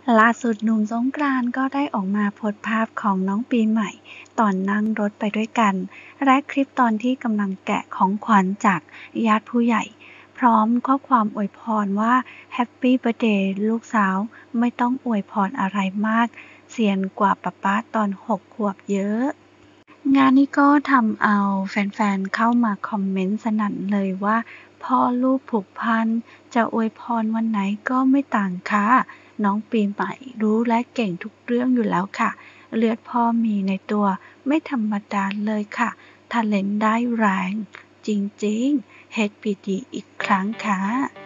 ล่าสุดหนุ่มสงกรานต์ก็ได้ออกมาโพสต์ภาพของน้องปีใหม่ตอนนั่งรถไปด้วยกันและคลิปตอนที่กำลังแกะของขวัญจากญาติผู้ใหญ่พร้อมข้อความอวยพรว่าแฮปปี้เบิร์ธเดย์ลูกสาวไม่ต้องอวยพรอะไรมากเซียนกว่าป๊าป๊าตอน6 ขวบเยอะ งานนี้ก็ทำเอาแฟนๆเข้ามาคอมเมนต์สนั่นเลยว่าพ่อลูกผูกพันจะอวยพรวันไหนก็ไม่ต่างค่ะน้องปีใหม่รู้และเก่งทุกเรื่องอยู่แล้วค่ะเลือดพ่อมีในตัวไม่ธรรมดาเลยค่ะทาเลนต์ได้แรงจริงๆ HBD อีกครั้งค่ะ